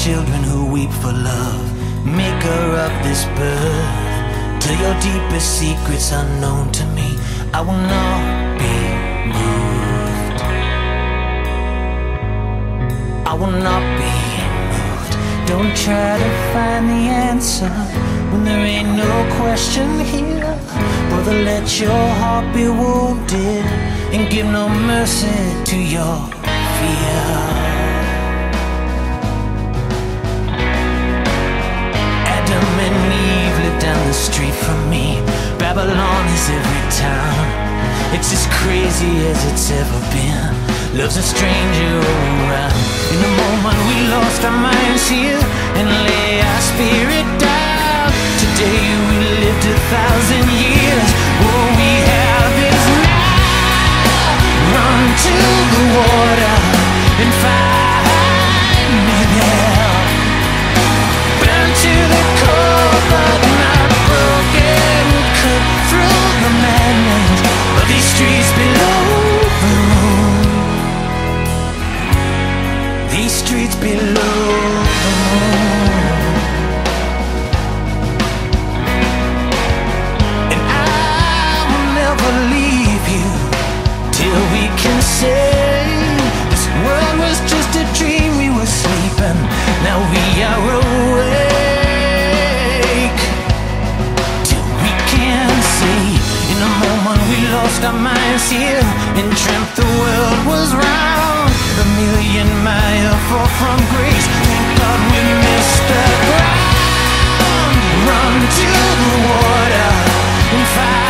children who weep for love, maker of this birth. Till your deepest secrets unknown to me, I will not be moved. I will not be moved. Don't try to find the answer when there ain't no question here. Brother, let your heart be wounded and give no mercy to your fear. Adam and Eve lived down the street from me. Babylon is every town. It's as crazy as it's ever been. Love's a stranger all around. In the moment we lost our minds here and lay our spirit down. Today we lived 1,000 years. All we have is now. Run to the water and find me there. Burn to the core but not broken. Cut through the madness of these streets below the moon. These streets below the moon. And I will never leave you till we can say this world was just a dream. We were sleeping, now we are awake. Till we can see, in a moment we lost our minds here and dreamt the world was round. A million miles fall from grace, thank God we missed the ground. Run to the water and find